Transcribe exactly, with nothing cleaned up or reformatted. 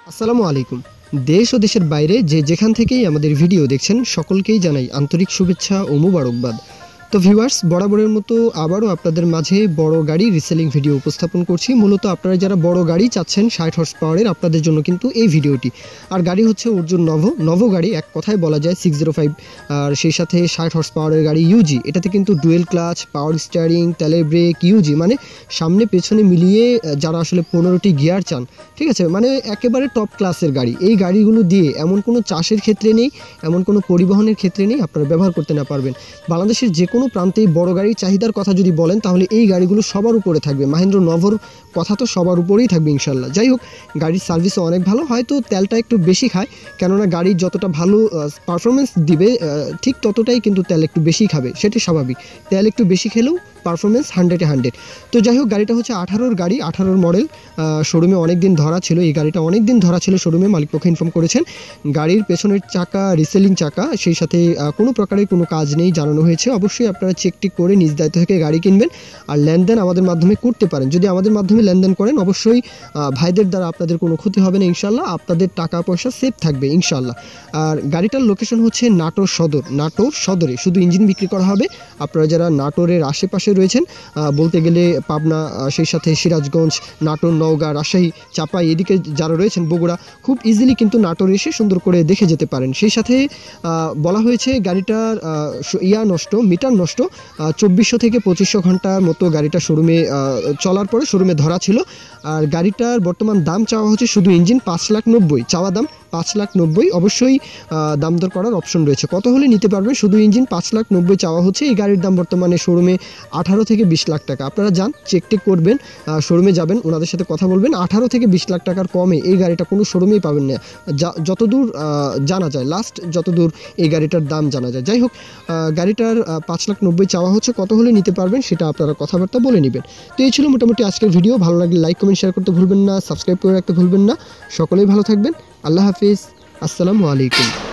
আসসালামু আলাইকুম। দেশ ও দেশের বাইরে যে যেখান থেকেই আমাদের ভিডিও দেখছেন সকলকেই জানাই আন্তরিক শুভেচ্ছা ও মুবারকবাদ। তো ভিউয়ার্স, বরাবরের মতো আবারও আপনাদের মাঝে বড় গাড়ি রিসেলিং ভিডিও উপস্থাপন করছি। মূলত আপনারা যারা বড় গাড়ি চাচ্ছেন ষাট হর্স পাওয়ারের, আপনাদের জন্য কিন্তু এই ভিডিওটি। আর গাড়ি হচ্ছে অর্জুন নভো নভো গাড়ি, এক কথায় বলা যায় সিক্স জিরো ফাইভ। আর সেই সাথে ষাট হর্স পাওয়ারের গাড়ি ইউজি, এটাতে কিন্তু ডুয়েল ক্লাচ, পাওয়ার স্টিয়ারিং, তেলের ব্রেক ইউজি, মানে সামনে পেছনে মিলিয়ে যারা আসলে পনেরোটি গিয়ার চান, ঠিক আছে, মানে একেবারে টপ ক্লাসের গাড়ি। এই গাড়িগুলো দিয়ে এমন কোনো চাষের ক্ষেত্রে নেই, এমন কোনো পরিবহনের ক্ষেত্রে নেই আপনারা ব্যবহার করতে না পারবেন। বাংলাদেশের যে কোনো প্রান্তেই বড় গাড়ির চাহিদার কথা যদি বলেন তাহলে এই গাড়িগুলো সবার উপরে থাকবে। মাহিন্দ্র নভোর কথা তো সবার উপরেই থাকবে ইনশাল্লাহ। যাই হোক, গাড়ির সার্ভিসও অনেক ভালো, হয়তো তেলটা একটু বেশি খায়, কেননা গাড়ির যতটা ভালো পারফরমেন্স দিবে ঠিক ততটাই কিন্তু তেল একটু বেশি খাবে, সেটি স্বাভাবিক। তেল একটু বেশি খেলেও পারফরমেন্স হান্ড্রেডে হান্ড্রেড। তো যাই হোক, গাড়িটা হচ্ছে আঠারোর গাড়ি, আঠারোর মডেল। শোরুমে অনেক দিন ধরা ছিল, এই গাড়িটা অনেক দিন ধরা ছিল শোরুমে, মালিকপক্ষ ইনফর্ম করেছেন। গাড়ির পেছনের চাকা রিসেলিং চাকা, সেই সাথে কোনো প্রকারের কোনো কাজ নেই জানানো হয়েছে। অবশ্যই আপনারা চেকটি করে নিজ দায়িত্ব থেকে গাড়ি কিনবেন, আর লেনদেন আমাদের মাধ্যমে করতে পারেন। যদি আমাদের মাধ্যমে লেনদেন করেন অবশ্যই ভাইদের দ্বারা আপনাদের কোনো ক্ষতি হবে না ইনশাল্লাহ, আপনাদের টাকা পয়সা সেফ থাকবে ইনশাল্লাহ। আর গাড়িটার লোকেশন হচ্ছে নাটোর সদর, নাটোর সদরে শুধু ইঞ্জিন বিক্রি করা হবে। আপনারা যারা নাটোরের আশেপাশে রয়েছেন, বলতে গেলে পাবনা, সেই সাথে সিরাজগঞ্জ, নাটোর, নওগাঁ, রাজশাহী, চাপাই, এদিকে যারা রয়েছেন, বগুড়া, খুব ইজিলি কিন্তু নাটোর এসে সুন্দর করে দেখে যেতে পারেন। সেই সাথে বলা হয়েছে গাড়িটার ইয়া নষ্ট, মিটার নষ্ট, চব্বিশশো থেকে পঁচিশশো ঘন্টার মতো গাড়িটা শোরুমে চলার পরে শোরুমে ধরা ছিল। আর গাড়িটার বর্তমান দাম চাওয়া হচ্ছে শুধু ইঞ্জিন পাঁচ লাখ নব্বই, চাওয়া দাম পাঁচ লাখ নব্বই। অবশ্যই দাম দর করার অপশন রয়েছে, কত হলে নিতে পারবেন। শুধু ইঞ্জিন পাঁচ লাখ নব্বই চাওয়া হচ্ছে। এই গাড়ির দাম বর্তমানে শোরুমে আঠারো থেকে বিশ লাখ টাকা। আপনারা যান, চেক টেক করবেন, শোরুমে যাবেন, ওনাদের সাথে কথা বলবেন। আঠারো থেকে বিশ লাখ টাকার কমে এই গাড়িটা কোনো শোরুমেই পাবেন না, যতদূর জানা যায়, লাস্ট যতদূর এই গাড়িটার দাম জানা যায়। যাই হোক, গাড়িটার পাঁচ লাখ নব্বই চাওয়া হচ্ছে, কত হলে নিতে পারবেন সেটা আপনারা কথাবার্তা বলে নেবেন। তো এই ছিল মোটামুটি আজকের ভিডিও। ভালো লাগলে লাইক কমেন্ট শেয়ার করতে ভুলবেন না, সাবস্ক্রাইব করে রাখতে ভুলবেন না। সকলেই ভালো থাকবেন। আল্লাহ হাফিজ, আসসালামু আলাইকুম।